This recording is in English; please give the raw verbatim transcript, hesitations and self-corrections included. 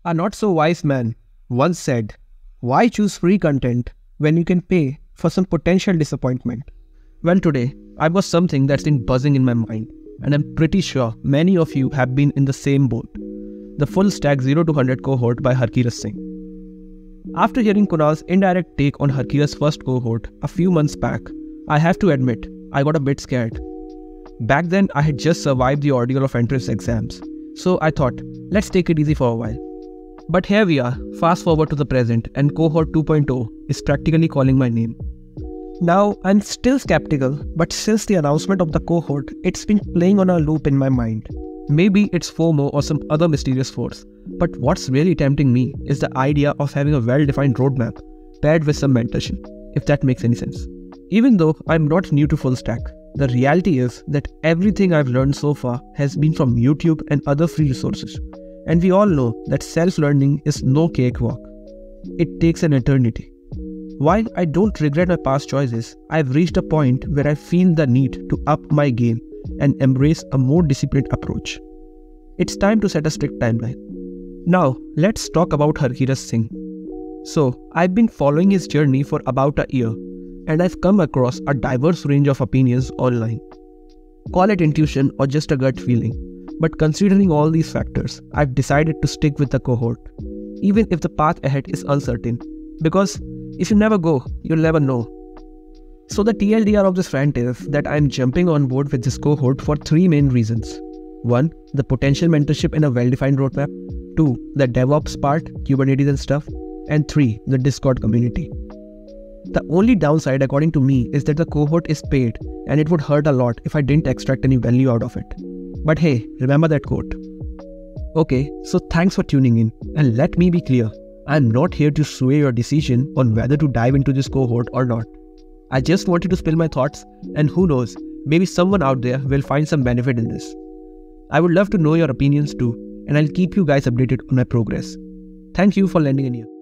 A not-so-wise man once said, "Why choose free content when you can pay for some potential disappointment?" Well, today, I've got something that's been buzzing in my mind, and I'm pretty sure many of you have been in the same boat. The Full Stack zero to one hundred Cohort by Harkirat Singh. After hearing Kunal's indirect take on Harkirat's first cohort a few months back, I have to admit, I got a bit scared. Back then, I had just survived the ordeal of entrance exams, so I thought, let's take it easy for a while. But here we are, fast forward to the present, and Cohort two point oh is practically calling my name. Now, I'm still skeptical, but since the announcement of the cohort, it's been playing on a loop in my mind. Maybe it's FOMO or some other mysterious force, but what's really tempting me is the idea of having a well-defined roadmap paired with some mentorship, if that makes any sense. Even though I'm not new to full stack, the reality is that everything I've learned so far has been from YouTube and other free resources. And we all know that self-learning is no cakewalk. It takes an eternity. While I don't regret my past choices, I've reached a point where I feel the need to up my game and embrace a more disciplined approach. It's time to set a strict timeline. Now, let's talk about Harkirat Singh. So, I've been following his journey for about a year, and I've come across a diverse range of opinions online. Call it intuition or just a gut feeling, but considering all these factors, I've decided to stick with the cohort, even if the path ahead is uncertain, because if you never go, you'll never know. So the T L D R of this rant is that I'm jumping on board with this cohort for three main reasons. One, the potential mentorship in a well-defined roadmap. Two, the DevOps part, Kubernetes and stuff. And three, the Discord community. The only downside according to me is that the cohort is paid and it would hurt a lot if I didn't extract any value out of it. But hey, remember that quote. Okay, so thanks for tuning in, and let me be clear, I'm not here to sway your decision on whether to dive into this cohort or not. I just wanted to spill my thoughts, and who knows, maybe someone out there will find some benefit in this. I would love to know your opinions too, and I'll keep you guys updated on my progress. Thank you for lending an ear.